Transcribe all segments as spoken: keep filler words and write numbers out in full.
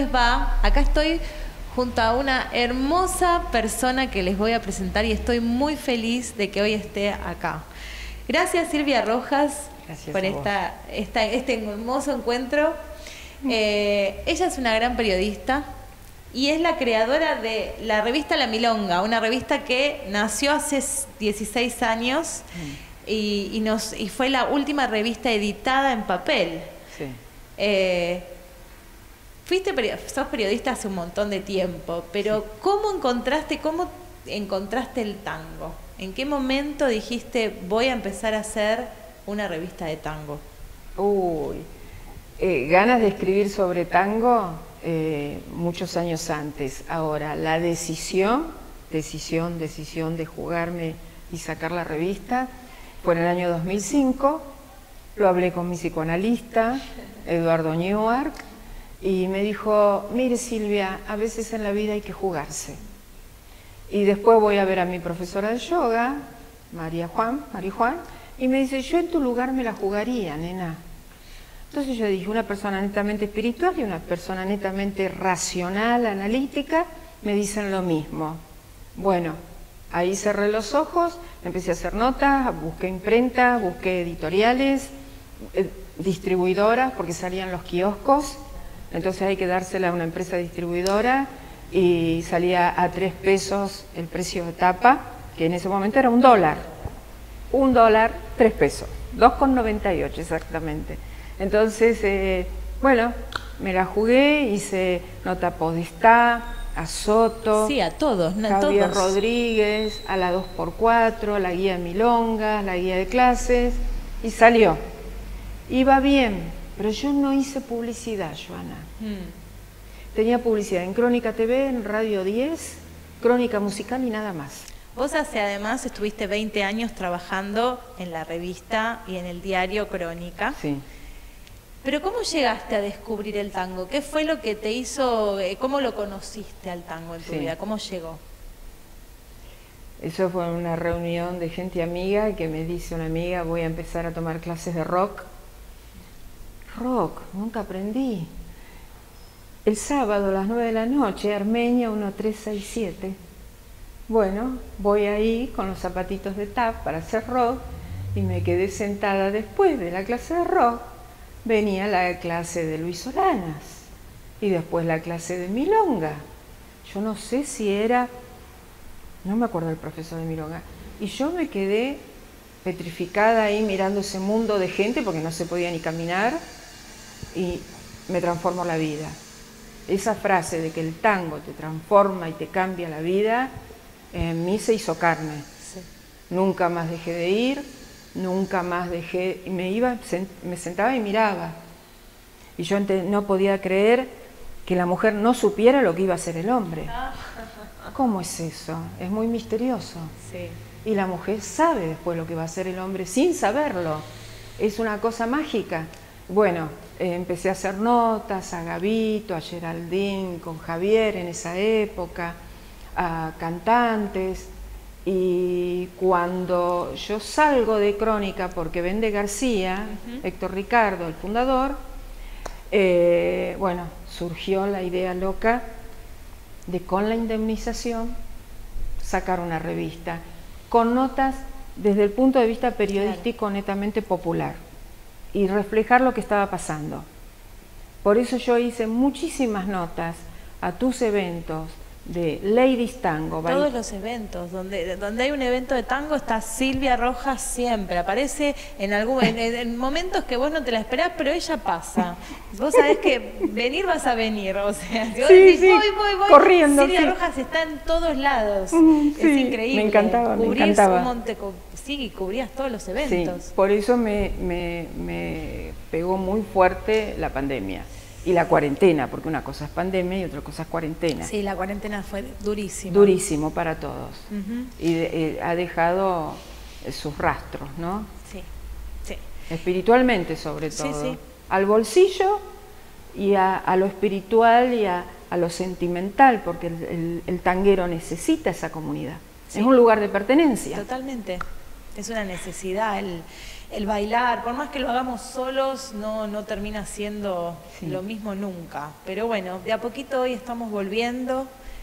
va? Acá estoy junto a una hermosa persona que les voy a presentar y estoy muy feliz de que hoy esté acá. Gracias, Silvia Rojas, Gracias por esta, esta, este hermoso encuentro. Eh, ella es una gran periodista y es la creadora de la revista La Milonga, una revista que nació hace dieciséis años mm. y, y, nos, y fue la última revista editada en papel. Sí. Eh, fuiste, sos periodista hace un montón de tiempo, pero sí. ¿cómo encontraste, cómo encontraste el tango? ¿En qué momento dijiste voy a empezar a hacer una revista de tango? Uy, eh, ganas de escribir sobre tango eh, muchos años antes. Ahora, la decisión, decisión, decisión de jugarme y sacar la revista fue en el año dos mil cinco. Lo hablé con mi psicoanalista, Eduardo Newark, y me dijo, mire Silvia, a veces en la vida hay que jugarse. Y después voy a ver a mi profesora de yoga, María Juan, María Juan, y me dice, yo en tu lugar me la jugaría, nena. Entonces yo dije, una persona netamente espiritual y una persona netamente racional, analítica, me dicen lo mismo. Bueno, ahí cerré los ojos, empecé a hacer notas, busqué imprenta, busqué editoriales, eh, distribuidoras, porque salían los kioscos, entonces hay que dársela a una empresa distribuidora, y salía a tres pesos el precio de tapa, que en ese momento era un dólar. Un dólar, tres pesos. dos con noventa y ocho exactamente. Entonces, eh, bueno, me la jugué, hice nota Podestá, a Soto, sí, a todos, no, Javier todos. Rodríguez, a la dos por cuatro, la guía de Milongas, la guía de clases, y salió. Iba bien, pero yo no hice publicidad, Joana. Hmm. Tenía publicidad en Crónica T V, en Radio diez, Crónica Musical y nada más. Vos hace además estuviste veinte años trabajando en la revista y en el diario Crónica. Sí. Pero ¿cómo llegaste a descubrir el tango? ¿Qué fue lo que te hizo, cómo lo conociste al tango en tu sí. vida? ¿Cómo llegó? Eso fue una reunión de gente amiga que me dice una amiga, voy a empezar a tomar clases de rock. Rock, nunca aprendí. El sábado a las nueve de la noche, Armenia uno tres seis siete. Bueno, voy ahí con los zapatitos de tap para hacer rock y me quedé sentada después de la clase de rock. Venía la clase de Luis Solanas y después la clase de Milonga. Yo no sé si era, no me acuerdo del profesor de Milonga, y yo me quedé petrificada ahí mirando ese mundo de gente porque no se podía ni caminar y me transformó la vida. Esa frase de que el tango te transforma y te cambia la vida, en mí se hizo carne. Sí. Nunca más dejé de ir, nunca más dejé, me iba, me sentaba y miraba. Y yo no podía creer que la mujer no supiera lo que iba a hacer el hombre. ¿Cómo es eso? Es muy misterioso. Sí. Y la mujer sabe después lo que va a hacer el hombre sin saberlo. Es una cosa mágica. Bueno, eh, empecé a hacer notas a Gavito, a Geraldine, con Javier en esa época, a cantantes, y cuando yo salgo de Crónica porque vende García, uh-huh. Héctor Ricardo, el fundador, eh, bueno, surgió la idea loca de con la indemnización sacar una revista, con notas desde el punto de vista periodístico claro. netamente popular, y reflejar lo que estaba pasando. Por eso yo hice muchísimas notas a tus eventos de Ladies Tango. Todos los eventos, donde, donde hay un evento de tango está Silvia Rojas siempre, aparece en, algún, en, en momentos que vos no te la esperás, pero ella pasa. Vos sabés que venir vas a venir, o sea, si vos sí, decís, sí, voy, voy, voy, corriendo, Silvia sí. Rojas está en todos lados, sí, es increíble. Me encantaba, Cubrís me encantaba. Un monte, sí, y cubrías todos los eventos. Sí, por eso me, me, me pegó muy fuerte la pandemia. Y la cuarentena, porque una cosa es pandemia y otra cosa es cuarentena. Sí, la cuarentena fue durísima. Durísimo para todos. Uh-huh. Y de, eh, ha dejado eh, sus rastros, ¿no? Sí, sí. Espiritualmente sobre todo. Sí, sí. Al bolsillo y a, a lo espiritual y a, a lo sentimental, porque el, el, el tanguero necesita esa comunidad. Sí. Es un lugar de pertenencia. Totalmente. es una necesidad el, el bailar, por más que lo hagamos solos, no, no termina siendo sí. lo mismo nunca. Pero bueno, de a poquito hoy estamos volviendo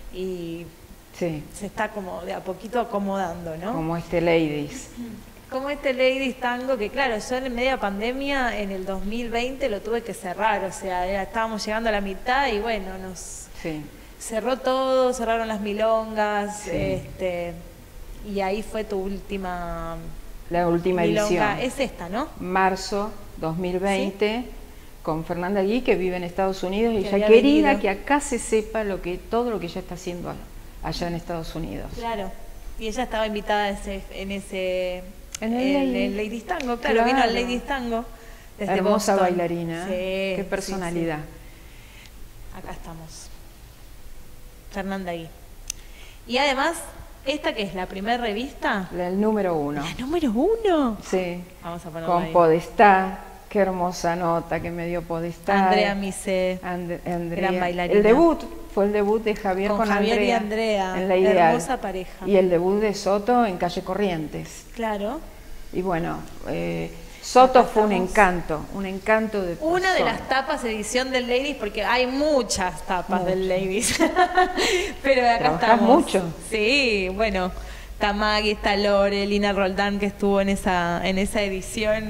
y sí. se está como de a poquito acomodando, ¿no? Como este Ladies. Como este Ladies Tango, que claro, yo en media pandemia, en el dos mil veinte lo tuve que cerrar, o sea, era, estábamos llegando a la mitad y bueno, nos sí. cerró todo, cerraron las milongas, sí. este, y ahí fue tu última... La última milonga. edición. Es esta, ¿no? Marzo dos mil veinte, ¿sí? Con Fernanda Gui, que vive en Estados Unidos, y ella quería venido. que acá se sepa lo que todo lo que ella está haciendo allá en Estados Unidos. Claro, y ella estaba invitada ese, en ese... En el, el, Lady. el Ladies Tango, claro, claro, vino al Ladies Tango. Desde Hermosa Boston. bailarina, sí, qué personalidad. Sí, sí. Acá estamos. Fernanda Gui. Y además, esta que es la primera revista. La, el número uno. ¿La número uno? Sí. Vamos a ponerlo con ahí. Podestá. Qué hermosa nota que me dio Podestá. Andrea Mise, And, Andrea. gran bailarina. El debut fue el debut de Javier con, con Javier Andrea, y Andrea. En la Ideal. Hermosa pareja. Y el debut de Soto en Calle Corrientes. Claro. Y bueno, eh, Soto fue un encanto, un encanto de persona. Una de las tapas edición del Ladies, porque hay muchas tapas muchas. del Ladies. Pero acá ¿Trabajás estamos. mucho? Sí, bueno. Tamagui, está Lore, Lina Roldán, que estuvo en esa, en esa edición.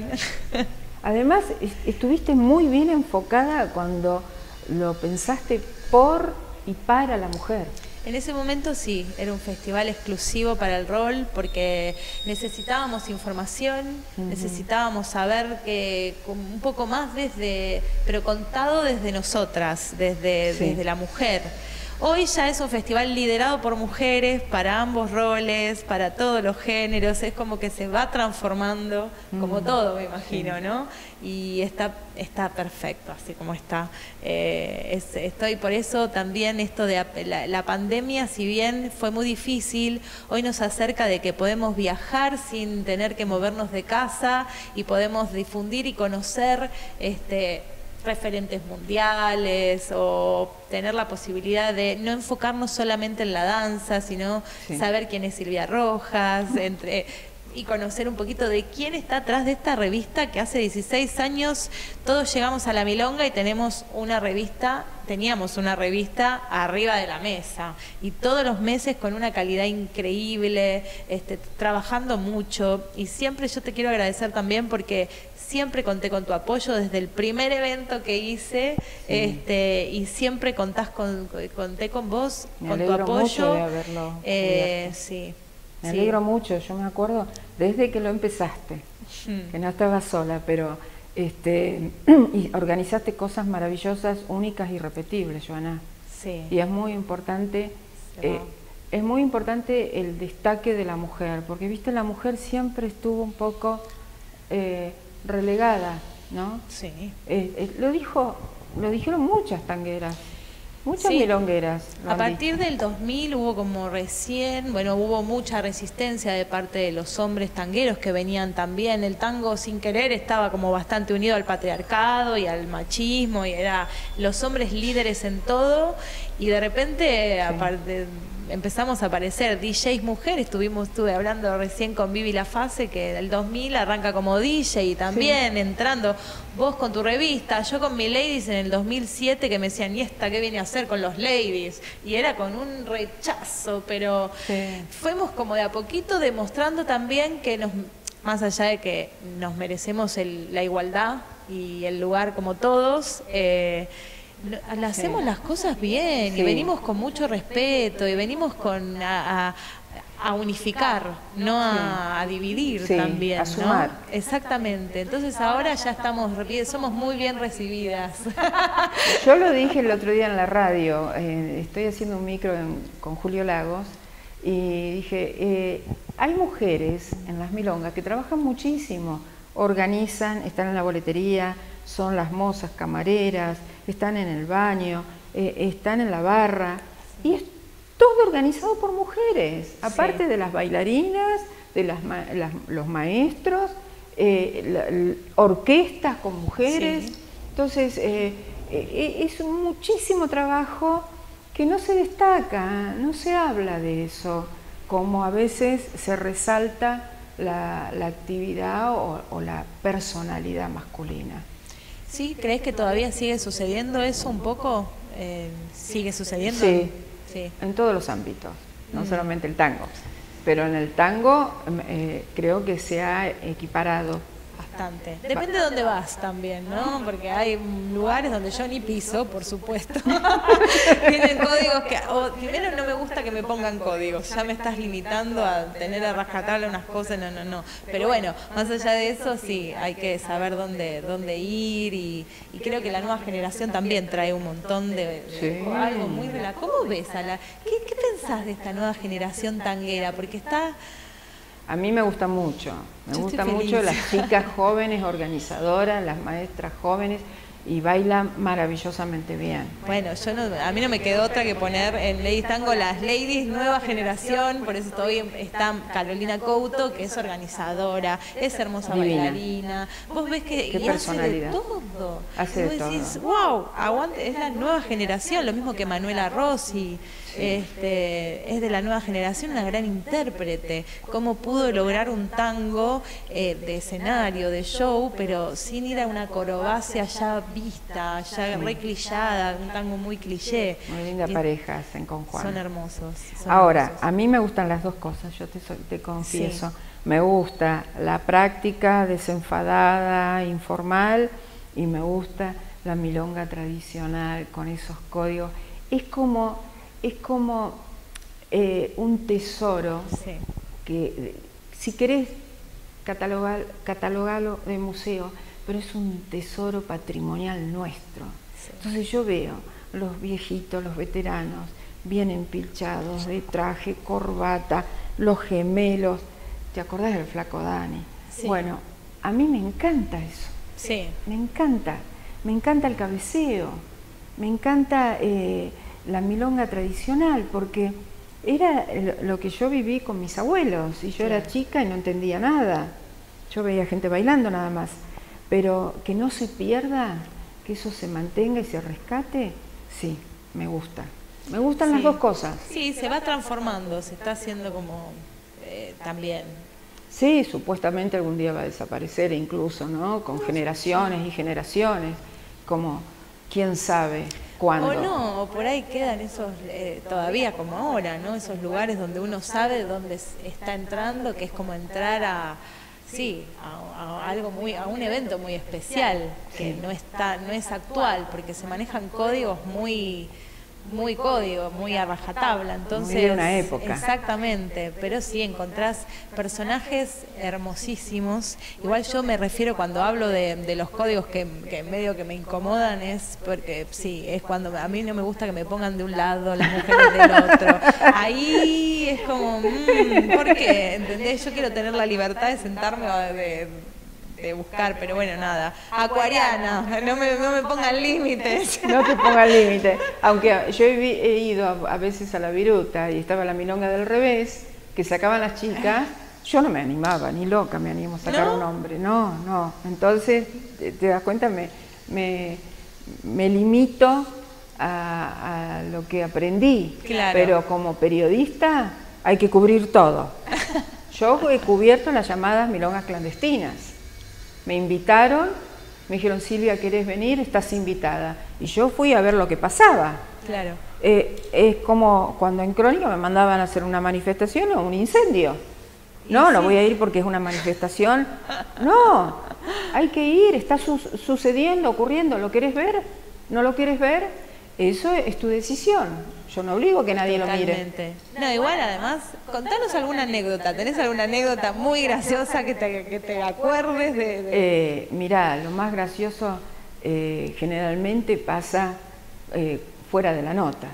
Además, estuviste muy bien enfocada cuando lo pensaste por y para la mujer. En ese momento sí, era un festival exclusivo para el rol porque necesitábamos información, uh-huh. necesitábamos saber que un poco más desde, pero contado desde nosotras, desde, sí. desde la mujer. Hoy ya es un festival liderado por mujeres para ambos roles, para todos los géneros, es como que se va transformando, como mm. todo me imagino, sí. ¿no? Y está, está perfecto, así como está. Eh, es, estoy por eso también esto de la, la pandemia, si bien fue muy difícil, hoy nos acerca de que podemos viajar sin tener que movernos de casa y podemos difundir y conocer este referentes mundiales o tener la posibilidad de no enfocarnos solamente en la danza, sino sí. saber quién es Silvia Rojas, entre, y conocer un poquito de quién está atrás de esta revista que hace dieciséis años todos llegamos a la milonga y tenemos una revista, teníamos una revista arriba de la mesa y todos los meses con una calidad increíble, este, trabajando mucho y siempre yo te quiero agradecer también porque siempre conté con tu apoyo desde el primer evento que hice sí. este, y siempre contás con, conté con vos, me con tu apoyo. Mucho de haberlo eh, sí, me sí. alegro mucho, yo me acuerdo desde que lo empezaste, hmm. que no estabas sola, pero este, y organizaste cosas maravillosas, únicas y irrepetibles, Joana. Sí. Y es muy importante, eh, es muy importante el destaque de la mujer, porque viste, la mujer siempre estuvo un poco eh, relegada, ¿no? Sí. Eh, eh, lo dijo, lo dijeron muchas tangueras, muchas sí. milongueras. A partir dicho. del dos mil hubo como recién, bueno, hubo mucha resistencia de parte de los hombres tangueros que venían también. El tango sin querer estaba como bastante unido al patriarcado y al machismo y era los hombres líderes en todo y de repente sí. aparte empezamos a aparecer D Js mujeres, estuvimos, estuve hablando recién con Vivi La Fase, que del dos mil arranca como D J y también sí. entrando, vos con tu revista, yo con mi Ladies en el dos mil siete que me decían, ¿y esta qué viene a hacer con los Ladies? Y era con un rechazo, pero sí. fuimos como de a poquito demostrando también que nos, más allá de que nos merecemos el, la igualdad y el lugar como todos, eh, hacemos sí. las cosas bien sí. y venimos con mucho respeto y venimos con a, a, a unificar, no a, sí. a dividir sí, también, a sumar. ¿no? Exactamente. Entonces ahora ya estamos, somos muy bien recibidas. Yo lo dije el otro día en la radio, eh, estoy haciendo un micro en, con Julio Lagos y dije, eh, hay mujeres en las milongas que trabajan muchísimo, organizan, están en la boletería, son las mozas camareras, están en el baño, eh, están en la barra, y es todo organizado por mujeres, aparte sí. de las bailarinas, de las, las, los maestros, eh, la, la, orquestas con mujeres, sí. entonces eh, eh, es muchísimo trabajo que no se destaca, no se habla de eso, como a veces se resalta la, la actividad o, o la personalidad masculina. ¿Sí? ¿Crees que todavía sigue sucediendo eso un poco? Eh, ¿Sigue sucediendo? Sí, sí, en todos los ámbitos, no Mm. solamente el tango. Pero en el tango eh, creo que se ha equiparado. Bastante. Depende de dónde vas también, ¿no? Porque hay lugares donde yo ni piso, por supuesto. Tienen códigos que... O, primero no me gusta que me pongan códigos. Ya me estás limitando a tener a rajatabla unas cosas. No, no, no. Pero bueno, más allá de eso, sí, hay que saber dónde, dónde ir. Y, y creo que la nueva generación también trae un montón de... de Sí. algo muy rela- ¿Cómo ves a la... ¿Qué, qué pensás de esta nueva generación tanguera? Porque está... A mí me gusta mucho, me Yo gusta estoy mucho feliz. las chicas jóvenes, organizadoras, las maestras jóvenes, y bailan maravillosamente bien. Bueno, yo no, a mí no me quedó otra que poner en Ladies Tango las Ladies nueva generación, por eso todavía está Carolina Couto, que es organizadora, es hermosa Divina. bailarina. Vos ves que Qué y hace de personalidad. todo. Hace Y de vos decís, todo. wow, aguante, es la nueva generación, lo mismo que Manuela Rossi. Este, es de la nueva generación, una gran intérprete. Cómo pudo lograr un tango eh, de escenario, de show, pero sin ir a una acrobacia ya vista, ya reclillada, un tango muy cliché. Muy linda Y pareja hacen con Juan. Son hermosos. son Ahora, hermosos. a mí me gustan las dos cosas, yo te, soy- te confieso. Sí. Me gusta la práctica desenfadada, informal, y me gusta la milonga tradicional con esos códigos. Es como, es como eh, un tesoro Sí. que, eh, si querés catalogar, catalogarlo de museo, pero es un tesoro patrimonial nuestro. Sí. Entonces yo veo los viejitos, los veteranos, bien empilchados, de traje, corbata, los gemelos. ¿Te acordás del flaco Dani? Sí. Bueno, a mí me encanta eso, Sí. me encanta, me encanta el cabeceo, me encanta eh, la milonga tradicional, porque era lo que yo viví con mis abuelos, y yo era Claro. chica y no entendía nada. Yo veía gente bailando nada más, pero que no se pierda, que eso se mantenga y se rescate, sí, me gusta. Me gustan las Sí. dos cosas. Sí, se va transformando, se está haciendo como eh, también. Sí, supuestamente algún día va a desaparecer incluso, ¿no? Con generaciones y generaciones, como quién sabe cuándo. O no, o por ahí quedan esos, eh, todavía como ahora, ¿no? Esos lugares donde uno sabe dónde s- está entrando, que es como entrar a, sí, a, a algo muy, a un evento muy especial, que no está, no es actual, porque se manejan códigos muy, muy código, muy a rajatabla, entonces. Muy de una época. Exactamente, pero sí encontrás personajes hermosísimos. Igual yo me refiero cuando hablo de, de los códigos que, que medio que me incomodan, es porque sí, es cuando a mí no me gusta que me pongan de un lado, las mujeres del otro. Ahí es como, mmm, ¿por qué? ¿Entendés? Yo quiero tener la libertad de sentarme o de, de buscar, pero bueno, nada. Acuariana, no me, no me pongan límites. No te pongas límite. Aunque yo he, vi- he ido a, a veces a la viruta y estaba la milonga del revés, que sacaban las chicas, yo no me animaba, ni loca me animo a sacar ¿No? un hombre. No, no. Entonces, te, te das cuenta, me, me, me limito a, a lo que aprendí. Claro. Pero como periodista hay que cubrir todo. Yo he cubierto las llamadas milongas clandestinas. Me invitaron, me dijeron, Silvia, ¿querés venir? Estás invitada. Y yo fui a ver lo que pasaba. Claro. Eh, es como cuando en Crónica me mandaban a hacer una manifestación o un incendio. No, no voy a ir porque es una manifestación. No, hay que ir, está su sucediendo, ocurriendo. ¿Lo querés ver? ¿No lo quieres ver? Eso es tu decisión. Yo no obligo a que nadie lo mire. Totalmente. No, igual además, contanos alguna anécdota. ¿Tenés alguna anécdota muy graciosa que te, que te acuerdes de...? de... Eh, mirá, lo más gracioso eh, generalmente pasa eh, fuera de la nota.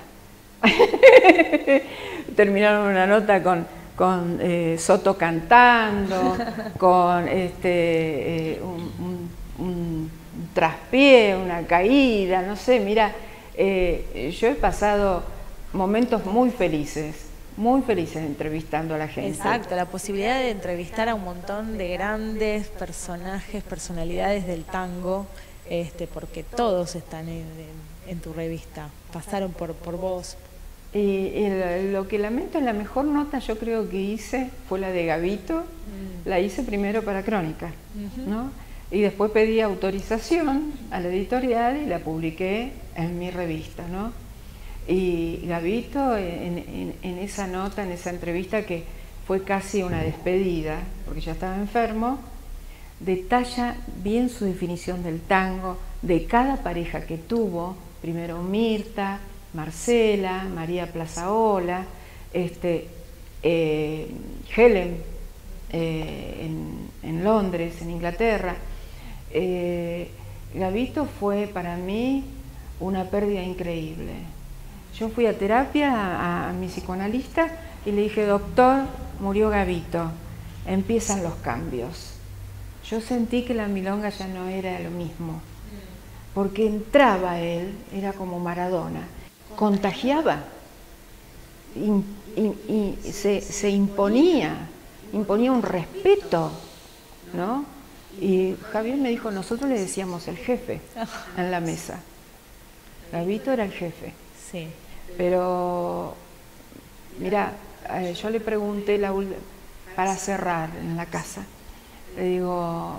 Terminaron una nota con, con eh, Soto cantando, con este, eh, un, un, un traspié, una caída, no sé, mira, eh, yo he pasado momentos muy felices, muy felices entrevistando a la gente. Exacto, la posibilidad de entrevistar a un montón de grandes personajes, personalidades del tango, este, porque todos están en, en, en tu revista, pasaron por, por vos, Y, y lo, lo que lamento, la mejor nota yo creo que hice fue la de Gabito. Mm. La hice primero para Crónica, uh-huh. ¿no? Y después pedí autorización a la editorial y la publiqué en mi revista, ¿no? Y Gabito, en, en, en esa nota, en esa entrevista que fue casi una despedida, porque ya estaba enfermo, detalla bien su definición del tango, de cada pareja que tuvo, primero Mirta, Marcela, María Plazaola, este, eh, Helen eh, en, en Londres, en Inglaterra. Eh, Gabito fue para mí una pérdida increíble. Yo fui a terapia a, a mi psicoanalista y le dije, doctor, murió Gabito, empiezan los cambios. Yo sentí que la milonga ya no era lo mismo, porque entraba él, era como Maradona, contagiaba y, y, y se, se imponía, imponía un respeto, ¿no? Y Javier me dijo, nosotros le decíamos el jefe en la mesa. Gabito era el jefe. Sí. Pero, mira, eh, yo le pregunté la, para cerrar en la casa, le digo,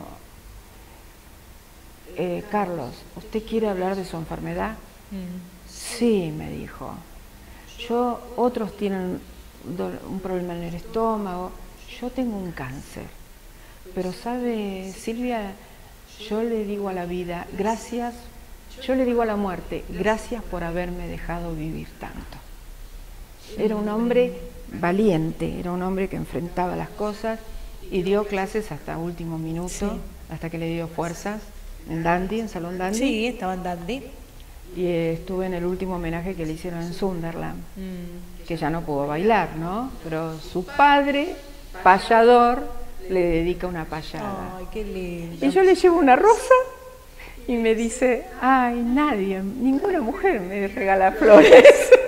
eh, Carlos, ¿usted quiere hablar de su enfermedad? Mm. Sí, me dijo. Yo, otros tienen un problema en el estómago, yo tengo un cáncer. Pero sabe, Silvia, yo le digo a la vida, gracias, yo le digo a la muerte, gracias por haberme dejado vivir tanto. Era un hombre valiente, era un hombre que enfrentaba las cosas y dio clases hasta último minuto, sí. hasta que le dio fuerzas en Dandy, en Salón Dandy. Sí, estaba en Dandy. Y eh, estuve en el último homenaje que le hicieron en Sunderland, mm. que ya no pudo bailar, ¿no? Pero su padre, payador, le dedica una payada. Ay, qué lindo. Y yo le llevo una rosa y me dice, ay, nadie, ninguna mujer me regala flores.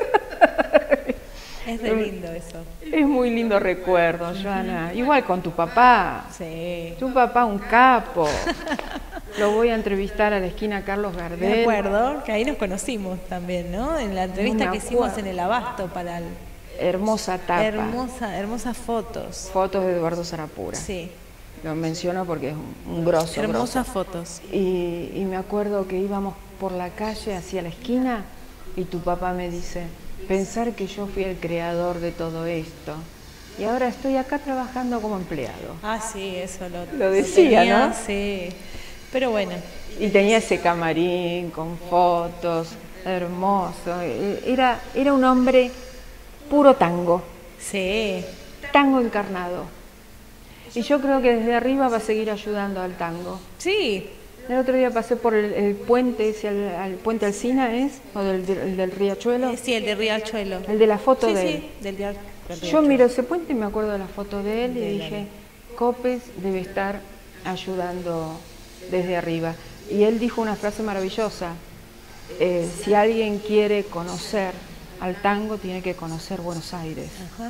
Es re lindo eso. Es muy lindo recuerdo, Joana. Igual con tu papá. Sí. Tu papá un capo. Lo voy a entrevistar a la esquina Carlos Gardel. Me acuerdo que ahí nos conocimos también, ¿no? En la entrevista que hicimos en el Abasto para el... Hermosa tapa. Hermosa, hermosas fotos. Fotos de Eduardo Sarapura. Sí. Lo menciono porque es un, un grosso. Hermosas grosso. fotos. Y, y me acuerdo que íbamos por la calle hacia la esquina y tu papá me dice, pensar que yo fui el creador de todo esto. Y ahora estoy acá trabajando como empleado. Ah, sí, eso lo, lo decía, lo tenía, ¿no? Sí. Pero bueno. Y tenía ese camarín con fotos, hermoso. Era, era un hombre puro tango. Sí. Tango encarnado. Y yo creo que desde arriba va a seguir ayudando al tango. Sí. El otro día pasé por el, el puente, ese, el, el puente Alsina es, o del, del, del Riachuelo. Sí, el de Riachuelo. El de la foto sí, de sí, él. Del, del Riachuelo. Yo miro ese puente y me acuerdo de la foto de él y de dije, la... Copes debe estar ayudando desde arriba. Y él dijo una frase maravillosa, eh, si alguien quiere conocer al tango, tiene que conocer Buenos Aires. Ajá.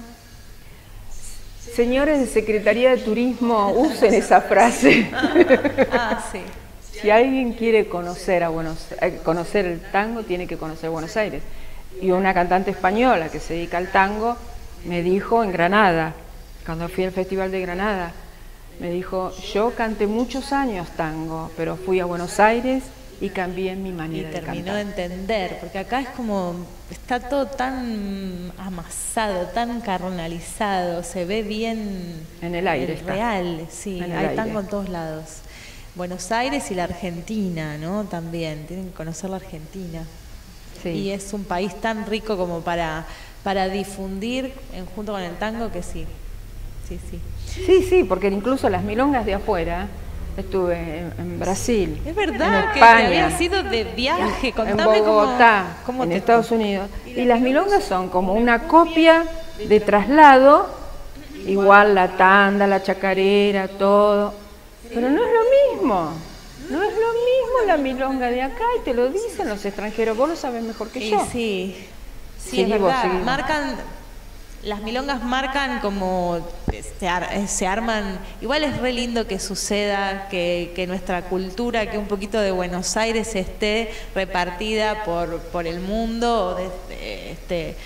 Señores de Secretaría de Turismo, usen esa frase. Ah, sí. Si alguien quiere conocer a Buenos, eh, conocer el tango, tiene que conocer Buenos Aires. Y una cantante española que se dedica al tango me dijo en Granada, cuando fui al Festival de Granada, me dijo, yo canté muchos años tango, pero fui a Buenos Aires y cambié mi manera de cantar. Y terminó de entender, porque acá es como, está todo tan amasado, tan carnalizado, se ve bien en el aire, el real, sí, en hay tango en todos lados. Buenos Aires y la Argentina, ¿no? También, tienen que conocer la Argentina. Sí. Y es un país tan rico como para, para difundir en, junto con el tango que sí. Sí, sí. Sí, sí, porque incluso las milongas de afuera, estuve en, en Brasil, es verdad, en que España, había sido de viaje, en Bogotá, cómo, cómo en Estados Unidos. Y las milongas son como una copia de traslado, igual la tanda, la chacarera, todo. Pero no es lo mismo, no es lo mismo la milonga de acá y te lo dicen los extranjeros, vos lo sabés mejor que y yo. Sí, sí, seguimos, es verdad. Seguimos. Marcan, las milongas marcan como se, ar, se arman, igual es re lindo que suceda, que, que nuestra cultura, que un poquito de Buenos Aires esté repartida por, por el mundo, desde, este,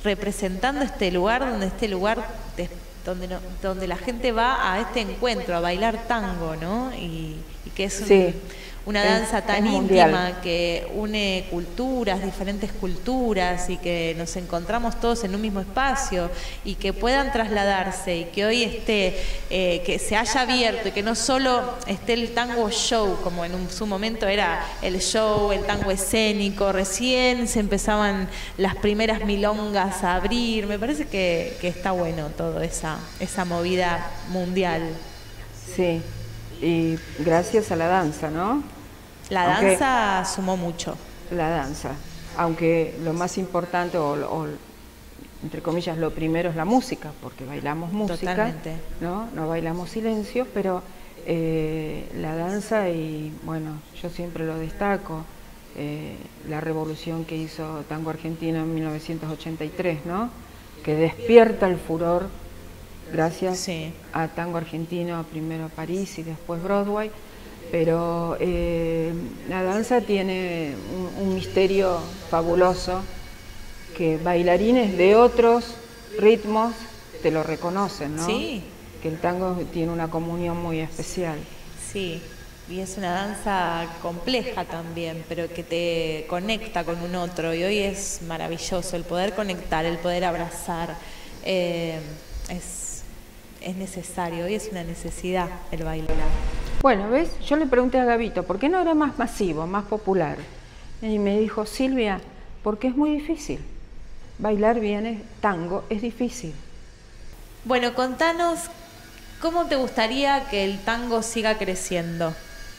representando este lugar, donde este lugar de, donde, no, donde la gente va a este encuentro, a bailar tango, ¿no? Y, y que es un, sí, una es, danza tan es íntima que une culturas, diferentes culturas, y que nos encontramos todos en un mismo espacio y que puedan trasladarse, y que hoy esté, eh, que se haya abierto, y que no solo esté el tango show, como en un, su momento era el show, el tango escénico, recién se empezaban las primeras milongas a abrir. Me parece que, que está bueno toda esa, esa movida mundial. Sí, y gracias a la danza, ¿no? La danza aunque, sumó mucho. La danza, aunque lo más importante, o, o entre comillas, lo primero es la música, porque bailamos música, totalmente, ¿no? No bailamos silencio, pero eh, la danza, y bueno, yo siempre lo destaco, eh, la revolución que hizo Tango Argentino en mil novecientos ochenta y tres, ¿no? Que despierta el furor gracias sí. a Tango Argentino, primero París y después Broadway. Pero eh, la danza tiene un, un misterio fabuloso, que bailarines de otros ritmos te lo reconocen, ¿no? Sí. Que el tango tiene una comunión muy especial. Sí, y es una danza compleja también, pero que te conecta con un otro, y hoy es maravilloso el poder conectar, el poder abrazar, eh, es, es necesario, hoy es una necesidad el bailar. Bueno, ¿ves? Yo le pregunté a Gabito, ¿por qué no era más masivo, más popular? Y me dijo, Silvia, porque es muy difícil. Bailar bien es, tango es difícil. Bueno, contanos, ¿cómo te gustaría que el tango siga creciendo?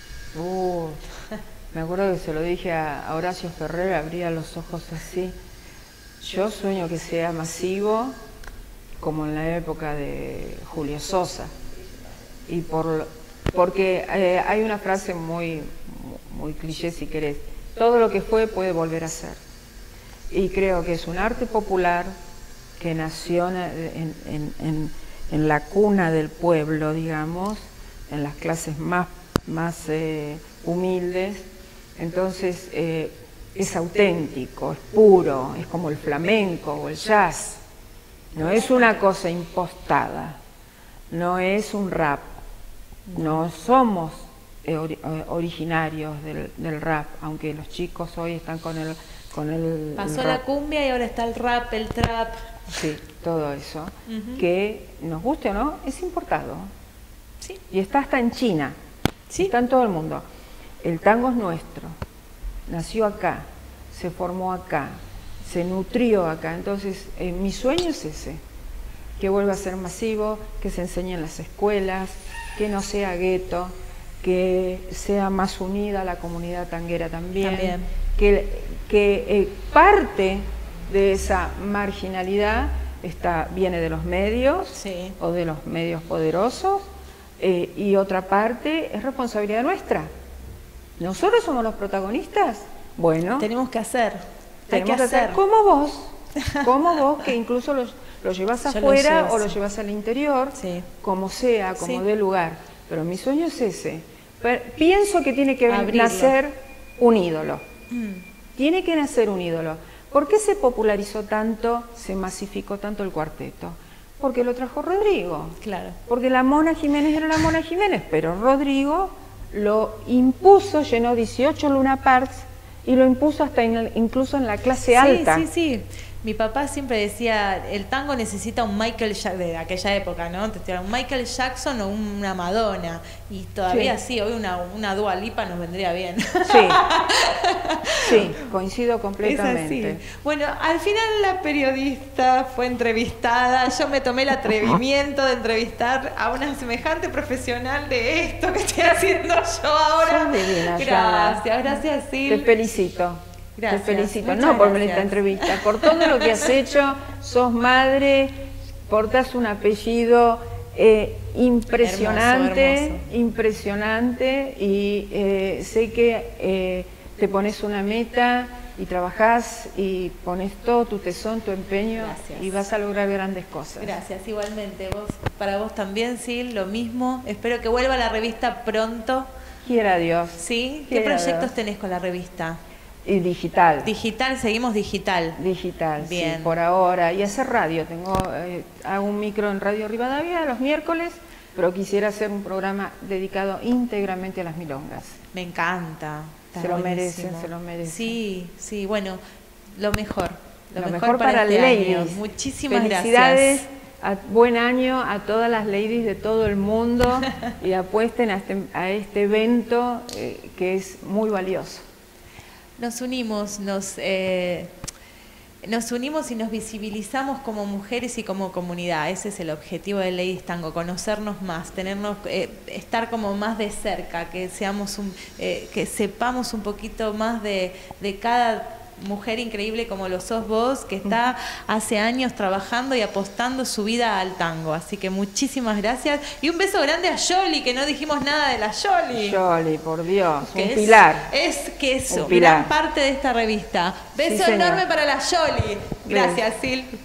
Uh, me acuerdo que se lo dije a, a Horacio Ferrer, abría los ojos así. Yo sueño que sea masivo, como en la época de Julio Sosa. Y por... Porque eh, hay una frase muy, muy cliché, si querés, todo lo que fue puede volver a ser. Y creo que es un arte popular que nació en, en, en, en la cuna del pueblo, digamos, en las clases más, más eh, humildes. Entonces eh, es auténtico, es puro, es como el flamenco o el jazz. No es una cosa impostada, no es un rap. No somos eh, ori eh, originarios del, del rap, aunque los chicos hoy están con el, con el Pasó el la cumbia y ahora está el rap, el trap. Sí, todo eso, uh-huh. que nos guste o no, es importado. Sí. Y está hasta en China, sí. está en todo el mundo. El tango es nuestro, nació acá, se formó acá, se nutrió acá. Entonces, eh, mi sueño es ese, que vuelva a ser masivo, que se enseñe en las escuelas, que no sea gueto, que sea más unida la comunidad tanguera también, también. que, que eh, parte de esa marginalidad está, viene de los medios sí. o de los medios poderosos, eh, y otra parte es responsabilidad nuestra. Nosotros somos los protagonistas. Bueno, tenemos que hacer, tenemos hay que hacer. hacer como vos, como vos, que incluso los lo llevas afuera lo o lo llevas al interior, sí. como sea, como sí. dé lugar. Pero mi sueño es ese. Pero pienso que tiene que Abrirlo. nacer un ídolo. Mm. Tiene que nacer un ídolo. ¿Por qué se popularizó tanto, se masificó tanto el cuarteto? Porque lo trajo Rodrigo. Claro. Porque la Mona Jiménez era la Mona Jiménez, pero Rodrigo lo impuso, llenó dieciocho Luna Parks y lo impuso hasta en, incluso en la clase sí, alta. Sí, sí, mi papá siempre decía, el tango necesita un Michael Jackson, de aquella época, ¿no? Un Michael Jackson o una Madonna. Y todavía sí, sí hoy una, una Dua Lipa nos vendría bien. Sí, sí, coincido completamente. Es así. Bueno, al final la periodista fue entrevistada, yo me tomé el atrevimiento de entrevistar a una semejante profesional de esto que estoy haciendo yo ahora. Sos divina, gracias, Yana. Gracias, Sil. Te felicito. Gracias, te felicito, no por gracias. esta entrevista, por todo lo que has hecho, sos madre, portás un apellido eh, impresionante, hermoso, hermoso. impresionante, y eh, sé que eh, te pones una meta y trabajás y pones todo tu tesón, tu empeño, gracias. Y vas a lograr grandes cosas. Gracias, igualmente, vos, para vos también, Sil, lo mismo. Espero que vuelva la revista pronto. Quiera Dios. ¿Sí? Quiera ¿Qué proyectos Dios. tenés con la revista? Y digital. Digital, seguimos digital. Digital, Bien. sí, por ahora. Y hacer radio. Tengo, eh, hago un micro en Radio Rivadavia los miércoles, pero quisiera hacer un programa dedicado íntegramente a las milongas. Me encanta. Está Se lo buenísimo. merecen, se lo merecen. Sí, sí, bueno, lo mejor. Lo, Lo mejor, mejor para, para este ladies. año. Muchísimas Felicidades, gracias. a, buen año a todas las ladies de todo el mundo y apuesten a este, a este evento eh, que es muy valioso. Nos unimos, nos, eh, nos unimos y nos visibilizamos como mujeres y como comunidad. Ese es el objetivo de Ladies Tango, conocernos más, tenernos, eh, estar como más de cerca, que seamos un, eh, que sepamos un poquito más de, de cada mujer increíble como lo sos vos, que está hace años trabajando y apostando su vida al tango. Así que muchísimas gracias. Y un beso grande a Yoli, que no dijimos nada de la Yoli. Yoli, por Dios, Que un es, pilar. Es que es Un gran pilar. parte de esta revista. Beso Sí, señor. enorme para la Yoli. Gracias, Sil.